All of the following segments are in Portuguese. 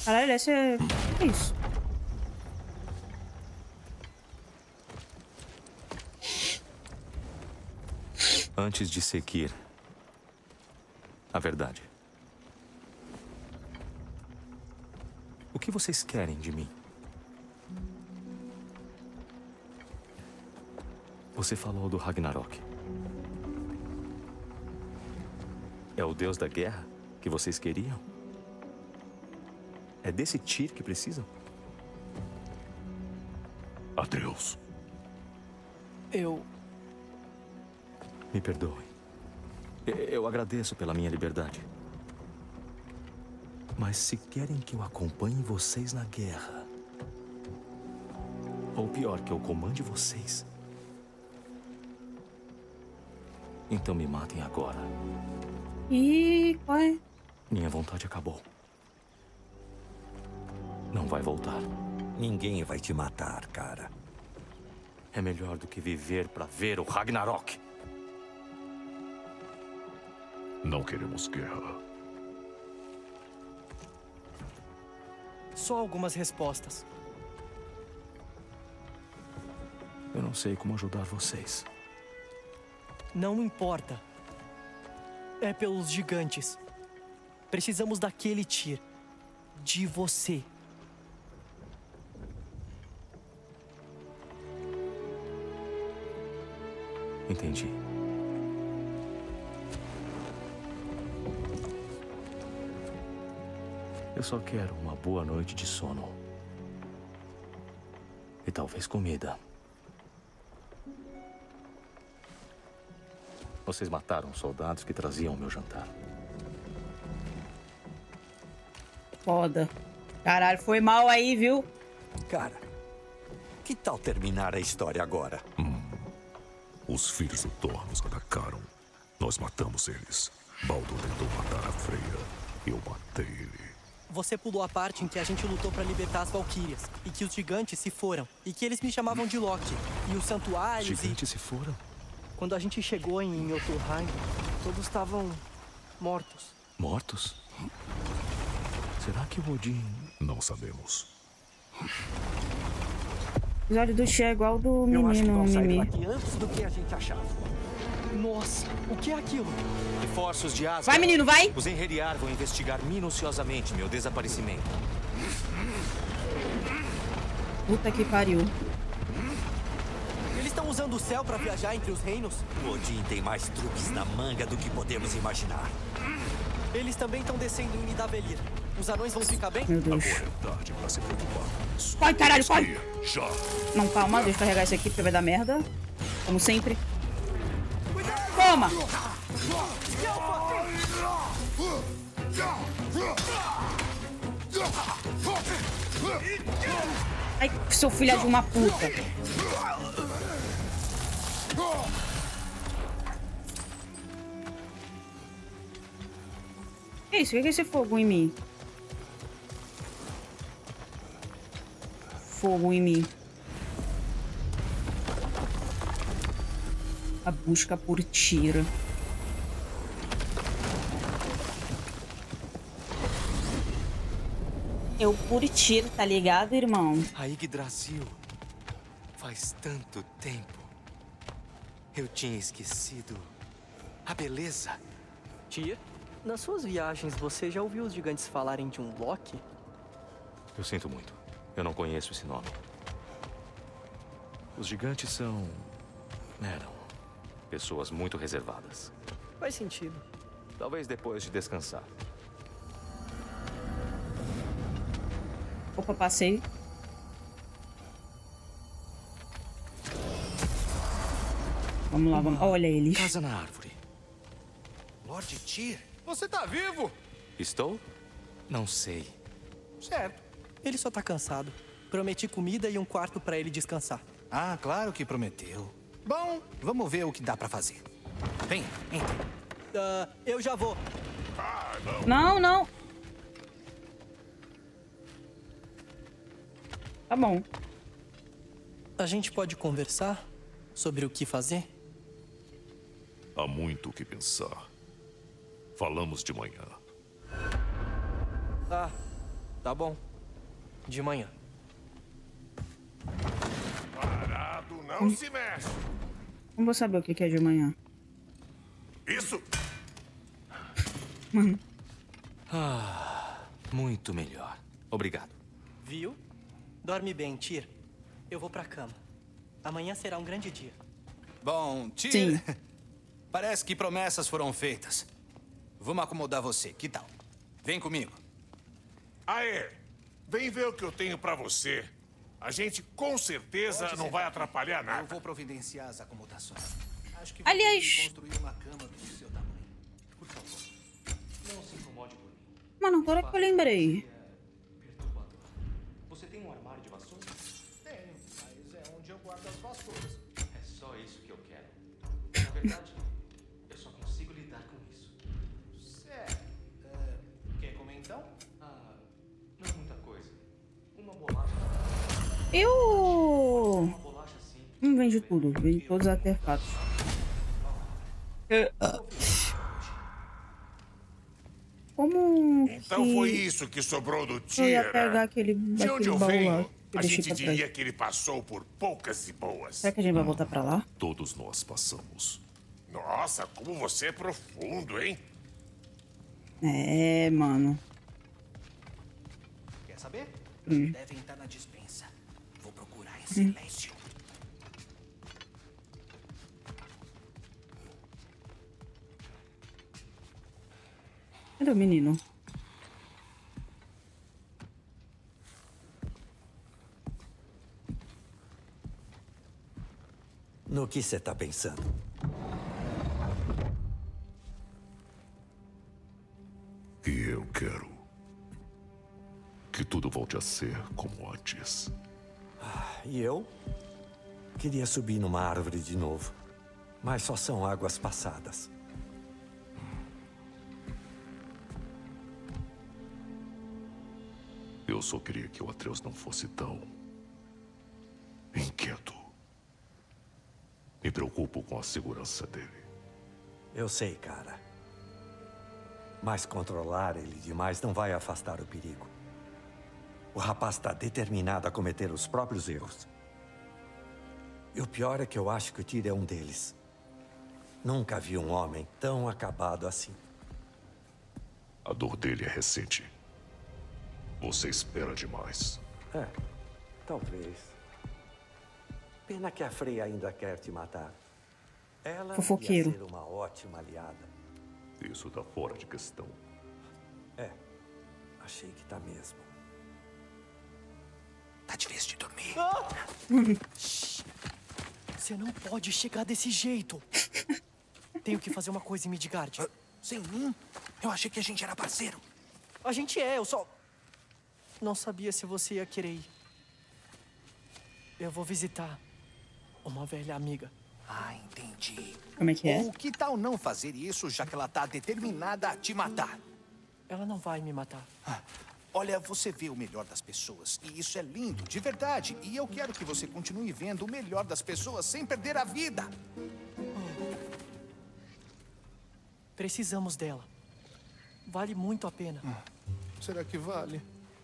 Caralho, esse é... O que é isso? Antes de Sekir, a verdade. O que vocês querem de mim? Você falou do Ragnarok. É o deus da guerra que vocês queriam? É desse Tyr que precisam? Atreus. Me perdoem. Eu agradeço pela minha liberdade. Mas se querem que eu acompanhe vocês na guerra, ou pior, que eu comande vocês, então me matem agora. Ih, qual é? Minha vontade acabou. Não vai voltar. Ninguém vai te matar, cara. É melhor do que viver pra ver o Ragnarok. Não queremos guerra. Só algumas respostas. Eu não sei como ajudar vocês. Não importa. É pelos gigantes. Precisamos daquele Tyr. De você. Entendi. Eu só quero uma boa noite de sono. E talvez comida. Vocês mataram soldados que traziam o meu jantar. Foda. Caralho, foi mal aí, viu? Cara, que tal terminar a história agora? Os filhos do Thor nos atacaram. Nós matamos eles. Baldur tentou matar a Freya. Eu matei ele. Você pulou a parte em que a gente lutou pra libertar as Valquírias. E que os gigantes se foram. E que eles me chamavam de Loki. E os santuários Gigantes se foram? Quando a gente chegou em Jotunheim, todos estavam mortos. Mortos? Será que o Odin... Não sabemos. O episódio do Xia é igual do Eu acho que menino vão sair Mimi. daqui antes do que a gente achava. Nossa, o que é aquilo? Reforços de Asgard. Vai, menino, vai! Os Einherjar vão investigar minuciosamente meu desaparecimento. Puta que pariu. Eles estão usando o céu pra viajar entre os reinos? O Odin tem mais truques na manga do que podemos imaginar. Eles também estão descendo em Nidavellir. Os anões vão ficar bem? Meu Deus. Agora é tarde pra se preocupar com isso. Corre, caralho, corre! Já. Não, calma, deixa eu carregar isso aqui porque vai dar merda. Como sempre. Toma! Ai, seu filho de uma puta. Que isso? O que é esse fogo em mim? Fogo em mim. A busca por Tyr. Eu por Tyr, tá ligado, irmão? A Yggdrasil. Faz tanto tempo. Eu tinha esquecido a beleza. Tyr? Nas suas viagens, você já ouviu os gigantes falarem de um Loki? Eu sinto muito. Eu não conheço esse nome. Os gigantes são... eram pessoas muito reservadas. Faz sentido. Talvez depois de descansar. Opa, passei. Vamos lá, vamos. Olha eles. Casa na árvore. Lord Tyr, você tá vivo? Estou? Não sei. Certo. Ele só tá cansado. Prometi comida e um quarto pra ele descansar. Ah, claro que prometeu. Bom, vamos ver o que dá pra fazer. Vem, entra. Eu já vou. Não, não. Tá bom. A gente pode conversar sobre o que fazer? Há muito o que pensar. Falamos de manhã. Tá bom. De manhã. Parado, não se mexe. Não vou saber o que é de manhã. Isso. Mano. Muito melhor. Obrigado. Viu? Dorme bem, Tyr. Eu vou pra cama. Amanhã será um grande dia. Bom, Tyr, Sim. parece que promessas foram feitas. Vamos acomodar você, que tal? Vem comigo. Aê, vem ver o que eu tenho pra você. A gente com certeza Pode não ser. vai atrapalhar Eu nada. vou providenciar as acomodações. Acho que Aliás- você construir uma cama do seu tamanho. Por favor, não se incomode por mim. Mano, agora que eu lembrei. Perturbador. Você tem um armário de vassouras? Tenho, mas é onde eu guardo as vassouras. É só isso que eu quero. Na verdade, eu só consigo lidar com isso. Certo. Quer comer então? Não é muita coisa. Uma bolacha. Eu Uma bolacha simples. não vende tudo, vende todos os artefatos. Como Então que foi isso que sobrou do eu ia Tyr. pegar aquele, De onde daquele eu baú lá venho, que eu a deixei gente pra trás? diria que ele passou por poucas e boas. Será que a gente vai voltar pra lá? Todos nós passamos. Nossa, como você é profundo, hein? É, mano. Quer saber? Devem estar na dispensa. Vou procurar em silêncio. Cadê o menino? No que você tá pensando? E eu quero que tudo volte a ser como antes. E eu? Queria subir numa árvore de novo. Mas só são águas passadas. Eu só queria que o Atreus não fosse tão inquieto. Me preocupo com a segurança dele. Eu sei, cara. Mas controlar ele demais não vai afastar o perigo. O rapaz está determinado a cometer os próprios erros. E o pior é que eu acho que o Tyr é um deles. Nunca vi um homem tão acabado assim. A dor dele é recente. Você espera demais. É, talvez. Pena que a Freya ainda quer te matar. Ela Fofoqueiro. ia ser uma ótima aliada. Isso tá fora de questão. É, achei que tá mesmo. Tá difícil de dormir. Você não pode chegar desse jeito. Tenho que fazer uma coisa em Midgard. Sem mim? Eu achei que a gente era parceiro. A gente é, eu só... não sabia se você ia querer ir. Eu vou visitar uma velha amiga. Ah, entendi. Como é que é? Ou que tal não fazer isso, já que ela tá determinada a te matar? Ela não vai me matar. Olha, você vê o melhor das pessoas. E isso é lindo, de verdade. E eu quero que você continue vendo o melhor das pessoas sem perder a vida. Precisamos dela. Vale muito a pena. Será que vale?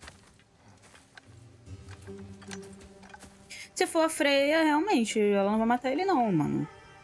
Se for a Freya, realmente, ela não vai matar ele não, mano.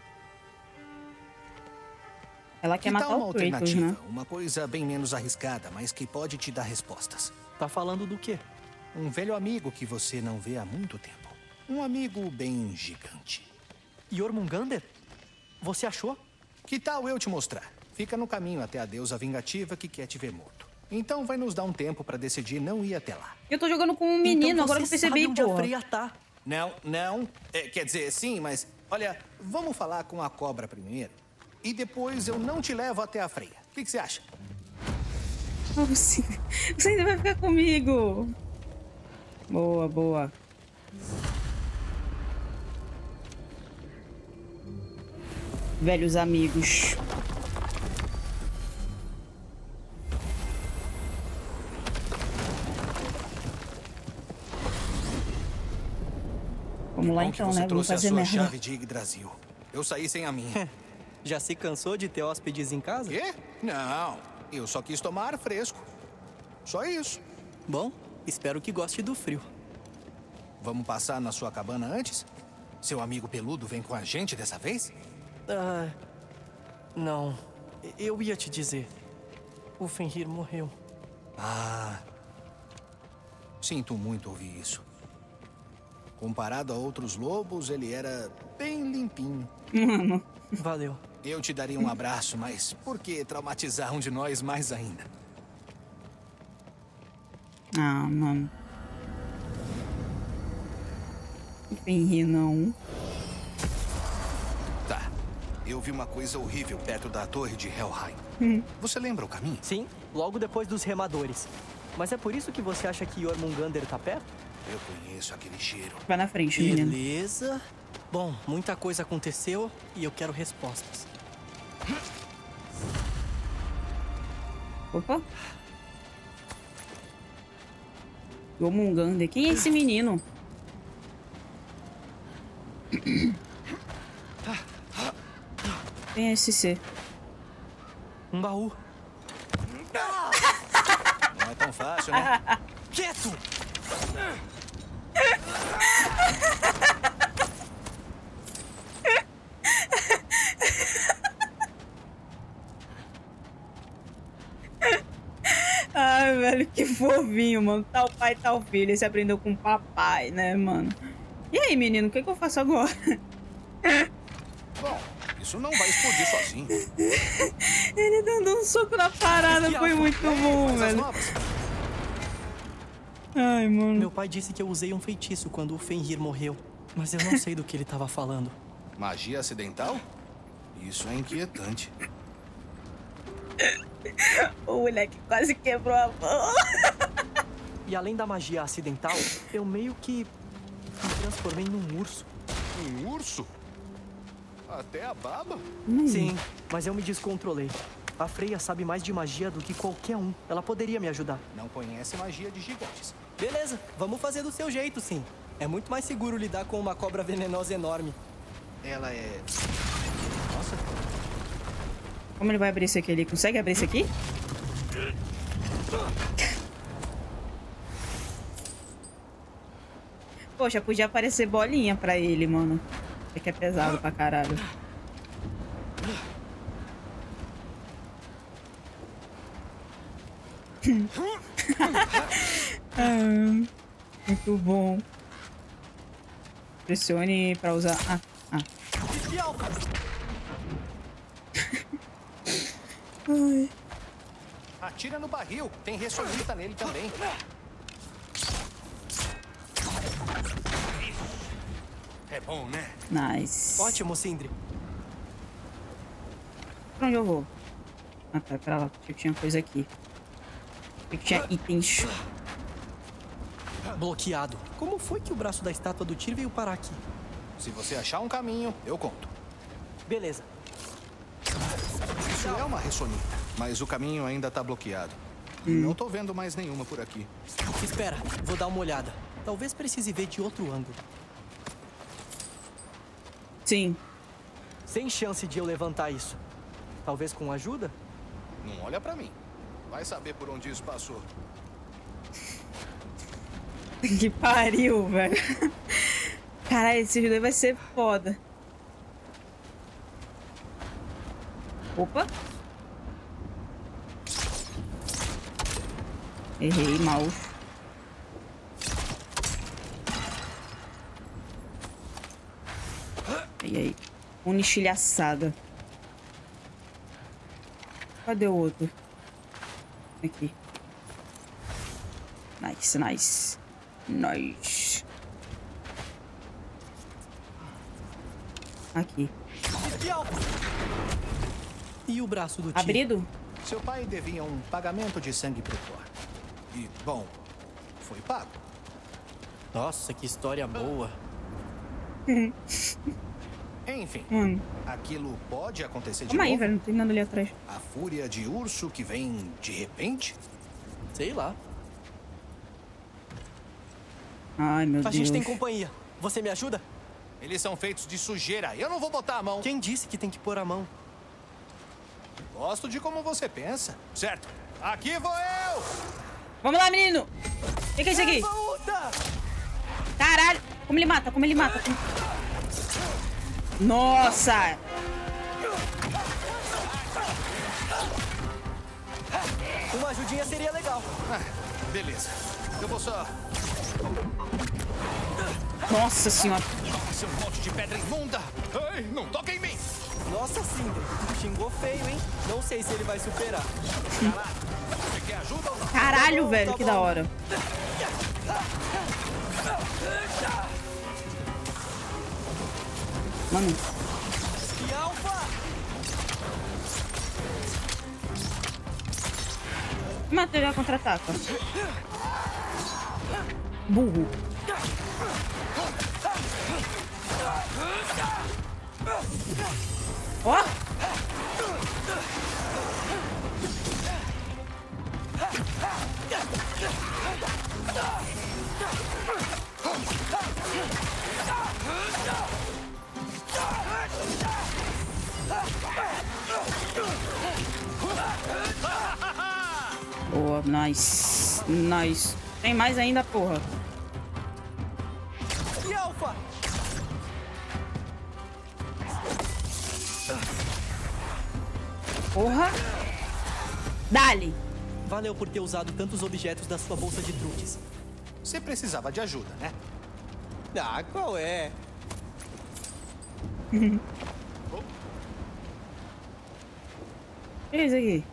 Ela quer Que matar tal uma o Kratos, alternativa? né? Uma coisa bem menos arriscada, mas que pode te dar respostas. Tá falando do quê? Um velho amigo que você não vê há muito tempo. Um amigo bem gigante. Jormungandr? Você achou? Que tal eu te mostrar? Fica no caminho até a deusa vingativa que quer te ver morto. Então vai nos dar um tempo pra decidir não ir até lá. Eu tô jogando com um menino, então agora que eu você percebi, sabe onde a porra. Freya tá. Não. Quer dizer, sim, mas... Olha, vamos falar com a cobra primeiro. E depois eu não te levo até a Freya. O que você acha? Você ainda vai ficar comigo. Boa, boa. Velhos amigos. Vamos lá Bom então, que você né? Vamos trouxe a fazer sua merda. chave de Yggdrasil. Eu saí sem a minha. Já se cansou de ter hóspedes em casa? Quê? Não, eu só quis tomar ar fresco. Só isso. Bom, Espero que goste do frio. Vamos passar na sua cabana antes? Seu amigo peludo vem com a gente dessa vez? Ah, não. Eu ia te dizer. O Fenrir morreu. Ah. Sinto muito ouvir isso. Comparado a outros lobos, ele era bem limpinho. Mano. Valeu. Eu te daria um abraço, mas por que traumatizar um de nós mais ainda? Ah, mano. Fenrir não. Tá. Eu vi uma coisa horrível perto da torre de Helheim. Você lembra o caminho? Sim, logo depois dos remadores. Mas é por isso que você acha que Jormungandr tá perto? Eu conheço aquele cheiro. Vai na frente, menino. Beleza. Bom, muita coisa aconteceu e eu quero respostas. Opa. Jormungandr. Quem é esse menino? Quem é esse ser? Um baú. Não é tão fácil, né? Quieto! Ai, velho, que fofinho, mano. Tal pai, tal filho. Esse aprendeu com o papai, né, mano? E aí, menino, o que eu faço agora? Bom, isso não vai explodir sozinho. Ele dando um soco na parada, foi muito bom, Faz as velho. novas. Ai, mano. Meu pai disse que eu usei um feitiço quando o Fenrir morreu. Mas eu não sei do que ele tava falando. Magia acidental? Isso é inquietante. O moleque quase quebrou a mão. E além da magia acidental, eu meio que me transformei num urso. Um urso? Até a baba? Sim, mas eu me descontrolei. A Freya sabe mais de magia do que qualquer um. Ela poderia me ajudar. Não conhece magia de gigantes. Beleza, vamos fazer do seu jeito, sim. É muito mais seguro lidar com uma cobra venenosa enorme. Ela é... Nossa. Como ele vai abrir isso aqui? Ele consegue abrir isso aqui? Poxa, podia aparecer bolinha pra ele, mano. É que é pesado pra caralho. Muito bom. Pressione pra usar... Ai. Atira no barril. Tem ressonita nele também. É bom, né? Nice. Ótimo, Sindri. Pra onde eu vou? Ah, tá, pra lá. Achei que tinha coisa aqui. Achei que tinha itens. Bloqueado. Como foi que o braço da estátua do Tyr veio parar aqui? Se você achar um caminho, eu conto. Beleza. Isso é uma ressonita, mas o caminho ainda tá bloqueado. Não tô vendo mais nenhuma por aqui. Espera, vou dar uma olhada. Talvez precise ver de outro ângulo. Sim. Sem chance de eu levantar isso. Talvez com ajuda? Não olha pra mim. Vai saber por onde isso passou. Que pariu, velho. Caralho, esse vídeo vai ser foda. Opa. Errei, mal. E aí? Unixilhaçada. Cadê o outro? Aqui. Nice, nice. Nice. Aqui. E o braço do Tyr? Abrido? Seu pai devia um pagamento de sangue pro Thor. E, bom, foi pago. Nossa, que história boa. Enfim, aquilo pode acontecer de Calma aí, novo? velho. Não tem nada ali atrás. A fúria de urso que vem de repente? Sei lá. Ai, meu A Deus. gente tem companhia. Você me ajuda? Eles são feitos de sujeira. Eu não vou botar a mão. Quem disse que tem que pôr a mão? Gosto de como você pensa. Certo. Aqui vou eu! Vamos lá, menino! O que é isso aqui? Volta! Caralho! Como ele mata? Como ele mata? Nossa! Uma ajudinha seria legal. Beleza. Eu vou só... Nossa senhora! Seu monte de pedra imunda! Ei, não toca em mim! Nossa, Sindri, xingou feio, hein? Não sei se ele vai superar. Você quer ajuda ou não? Caralho, Tá bom, velho, tá que bom. da hora. Mano, E Alpha! material contra-ataca. Burro. Ó! Boa, nice. Nice. Tem mais ainda, porra. E Alpha! Porra. Dali. Valeu por ter usado tantos objetos da sua bolsa de truques. Você precisava de ajuda, né? Ah, qual é? O que é isso aqui?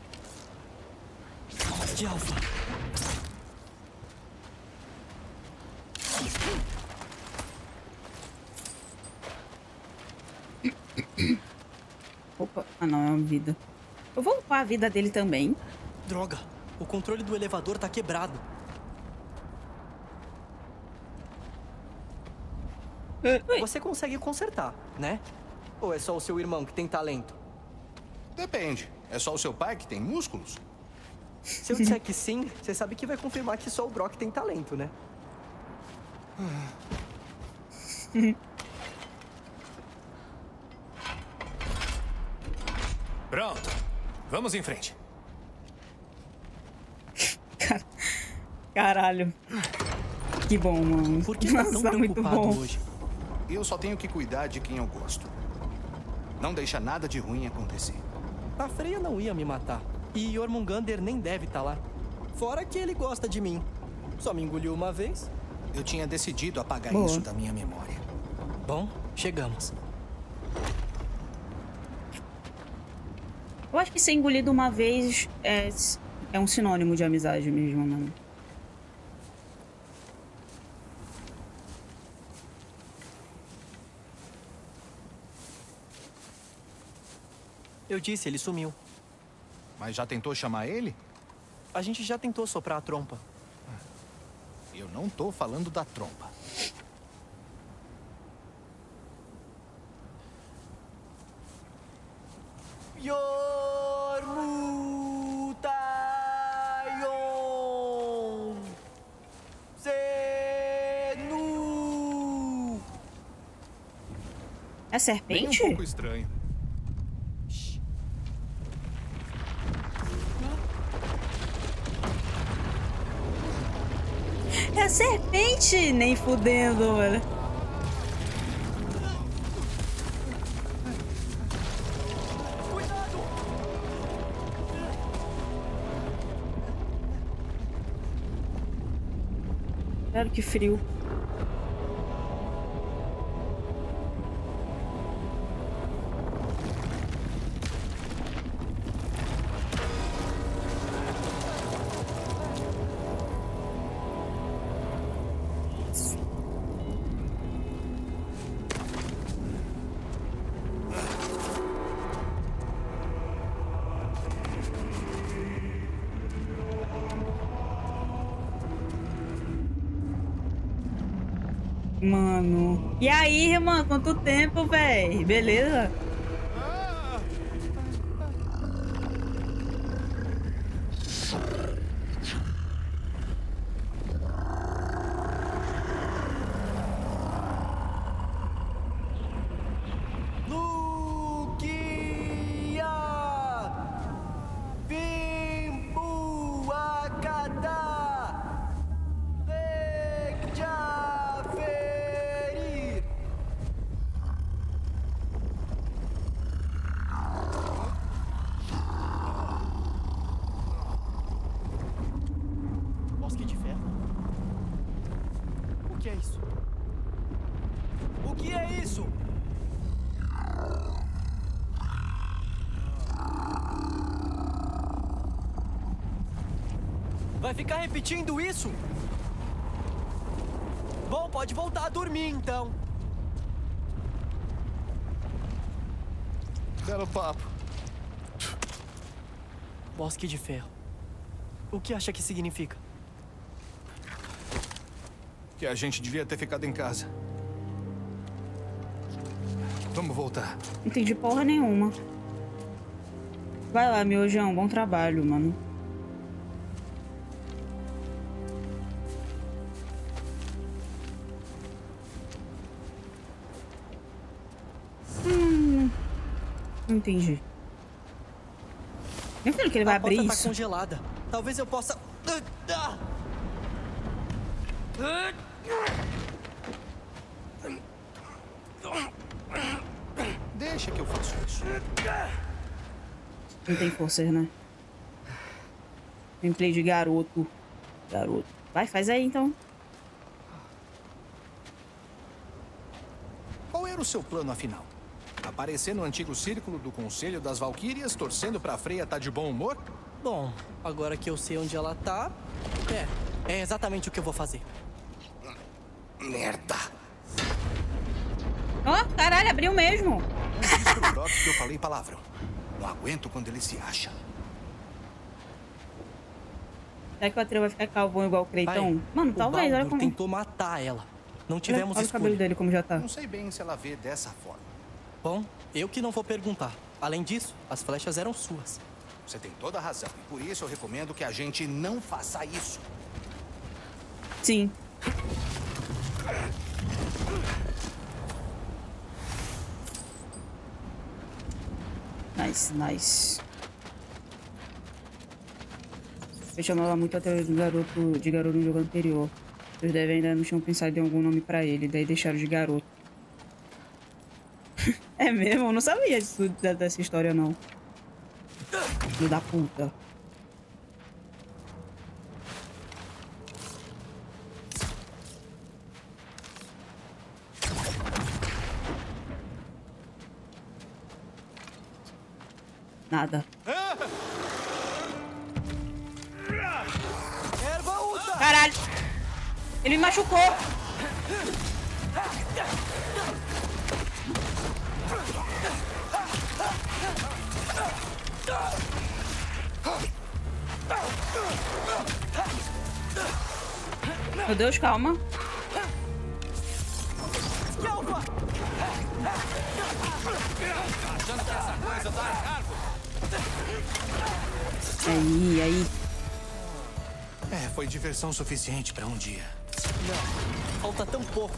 De Alpha. Opa. Ah, não, é uma vida. Eu vou upar a vida dele também. Droga, o controle do elevador tá quebrado. Ui. Você consegue consertar, né? Ou é só o seu irmão que tem talento? Depende. É só o seu pai que tem músculos? Se eu disser que sim, você sabe que vai confirmar que só o Brock tem talento, né? Pronto. Vamos em frente. Caralho. Que bom, mano. Por que tá tão Nossa, muito preocupado bom. hoje? Eu só tenho que cuidar de quem eu gosto. Não deixa nada de ruim acontecer. A Freya não ia me matar. E Jormungandr nem deve estar lá. Fora que ele gosta de mim. Só me engoliu uma vez. Eu tinha decidido apagar Boa. isso da minha memória. Bom, chegamos. Eu acho que ser engolido uma vez é um sinônimo de amizade mesmo, mano. Eu disse, ele sumiu. Mas já tentou chamar ele? A gente já tentou soprar a trompa. Eu não tô falando da trompa. Yormutayon Zenu. É Bem serpente? um pouco estranho. É serpente! Nem fudendo, velho. Claro que frio. Mano. E aí, irmã? Quanto tempo, véi? Beleza? Lugia! Bimbu Akada! Bosque de ferro? O que é isso? O que é isso? Vai ficar repetindo isso? Bom, pode voltar a dormir, então. Belo papo. Bosque de ferro. O que acha que significa? Que a gente devia ter ficado em casa. Vamos voltar. Não entendi porra nenhuma. Vai lá, miojão. Bom trabalho, mano. Não entendi. Meu filho, que ele vai abrir porta isso. tá congelada. Talvez eu possa... Deixa que eu faço isso. Não tem forças, né? Gameplay de garoto. Garoto. Vai, faz aí, então. Qual era o seu plano, afinal? Aparecer no antigo círculo do Conselho das Valquírias, torcendo pra Freya tá de bom humor? Bom, agora que eu sei onde ela tá... É exatamente o que eu vou fazer. Merda! Ó, caralho, abriu mesmo. Diz pro Brock que eu falei palavrão. Não aguento quando ele se acha. Será que o Atreus vai ficar calvão igual o Creiton? Pai, Mano, o talvez, olha Baldur como... tentou matar ela. Não tivemos olha o cabelo escolha. dele como já tá. Não sei bem se ela vê dessa forma. Bom, eu que não vou perguntar. Além disso, as flechas eram suas. Você tem toda a razão. E por isso eu recomendo que a gente não faça isso. Sim. Nice, nice. Eu chamava muito até de garoto no jogo anterior. Eles devem ainda não tinham pensado em algum nome pra ele, daí deixaram de garoto. É mesmo? Eu não sabia disso, dessa história, não. Filho da puta. Nada. Erva usa! Caralho! Ele me machucou! Meu Deus, calma. Achando que essa coisa tá arcado? Aí. Foi diversão suficiente pra um dia. Não, falta tão pouco.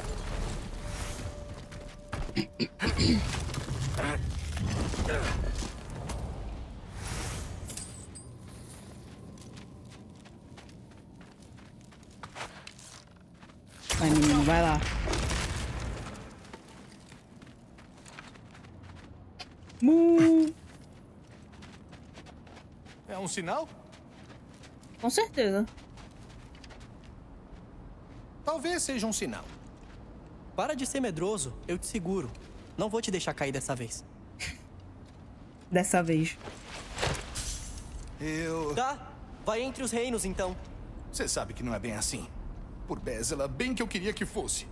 Vai, menino, vai lá. É um sinal? Com certeza. Talvez seja um sinal. Para de ser medroso, eu te seguro. Não vou te deixar cair dessa vez. Dessa vez. Tá, vai entre os reinos, então. Você sabe que não é bem assim. Por Bezela, bem que eu queria que fosse.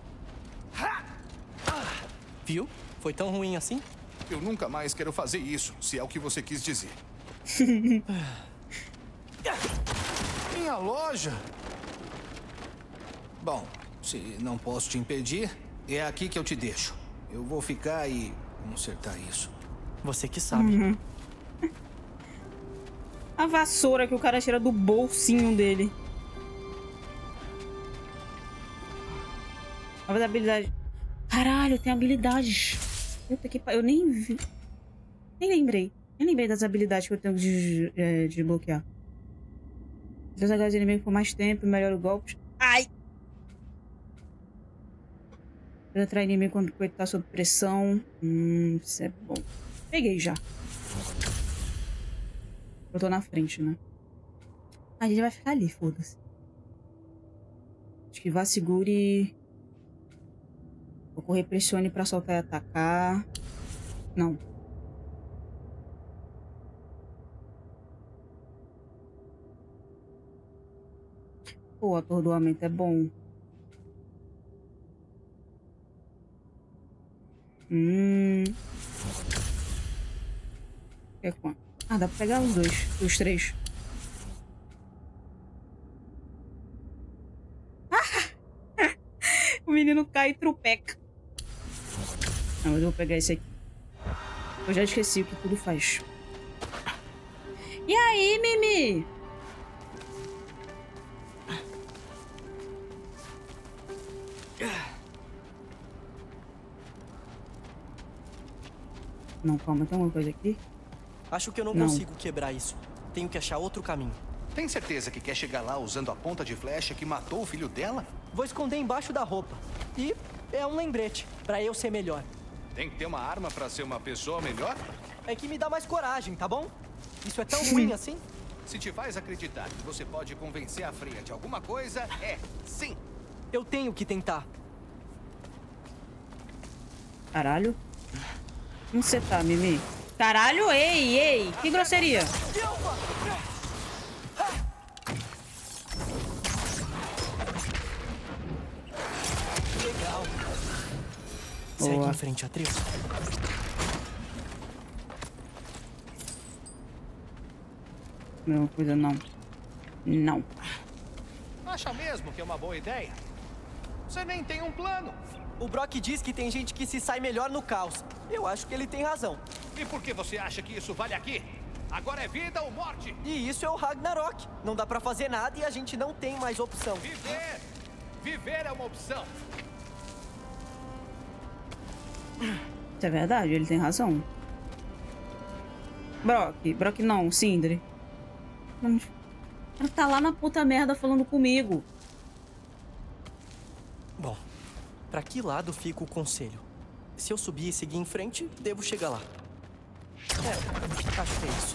Viu? Foi tão ruim assim? Eu nunca mais quero fazer isso, se é o que você quis dizer. Minha loja? Bom, se não posso te impedir, é aqui que eu te deixo. Eu vou ficar e consertar isso. Você que sabe. A vassoura que o cara tira do bolsinho dele. Novas habilidades. Caralho, tem habilidades. Puta que pariu. Eu nem vi. Nem lembrei. Nem lembrei das habilidades que eu tenho de desbloquear. Se os HUs inimigos por mais tempo, melhora o golpe. Ai! Pode atrair inimigo quando ele tá sob pressão. Isso é bom. Peguei já. Eu tô na frente, né? A gente vai ficar ali, foda-se. Esquivar, segure. Vou correr, pressione pra soltar e atacar. Não. Pô, atordoamento é bom. É quanto? Ah, dá pra pegar os dois. Os três. O menino cai e tropeca. Não, mas eu vou pegar esse aqui. Eu já esqueci o que tudo faz. E aí, Mimi? Não, calma, tem alguma coisa aqui? Acho que eu não Não. consigo quebrar isso. Tenho que achar outro caminho. Tem certeza que quer chegar lá usando a ponta de flecha que matou o filho dela? Vou esconder embaixo da roupa. E é um lembrete, pra eu ser melhor. Tem que ter uma arma pra ser uma pessoa melhor? É que me dá mais coragem, tá bom? Isso é tão ruim assim? Se te faz acreditar que você pode convencer a Freya de alguma coisa, sim. Eu tenho que tentar. Caralho. Onde você tá, Mimi? Caralho, ei, que grosseria. Legal. Boa. Segue em frente, Atreus. Não, coisa não. Não. Acha mesmo que é uma boa ideia? Você nem tem um plano. O Brock diz que tem gente que se sai melhor no caos. Eu acho que ele tem razão. E por que você acha que isso vale aqui? Agora é vida ou morte? E isso é o Ragnarok. Não dá pra fazer nada e a gente não tem mais opção. Viver! Viver é uma opção. Isso é verdade, ele tem razão. Brock não, Sindri. Ela tá lá na puta merda falando comigo. Bom, pra que lado fica o conselho? Se eu subir e seguir em frente, devo chegar lá. Acho que é isso.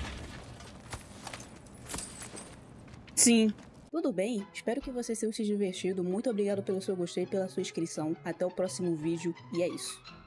Sim. Tudo bem? Espero que vocês tenham se divertido. Muito obrigado pelo seu gostei e pela sua inscrição. Até o próximo vídeo e é isso.